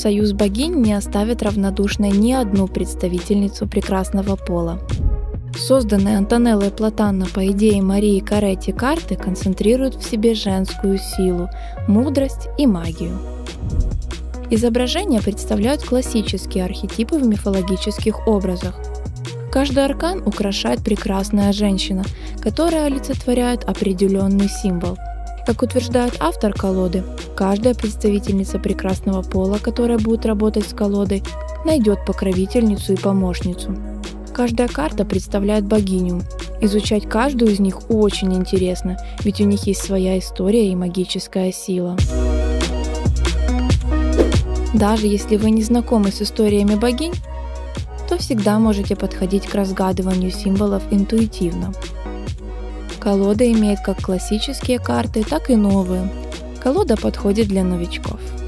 Союз богинь не оставит равнодушной ни одну представительницу прекрасного пола. Созданные Антонеллой Платанно по идее Марии Каретти карты концентрируют в себе женскую силу, мудрость и магию. Изображения представляют классические архетипы в мифологических образах. Каждый аркан украшает прекрасная женщина, которая олицетворяет определенный символ. Как утверждает автор колоды, каждая представительница прекрасного пола, которая будет работать с колодой, найдет покровительницу и помощницу. Каждая карта представляет богиню. Изучать каждую из них очень интересно, ведь у них есть своя история и магическая сила. Даже если вы не знакомы с историями богинь, то всегда можете подходить к разгадыванию символов интуитивно. Колода имеет как классические карты, так и новые. Колода подходит для новичков.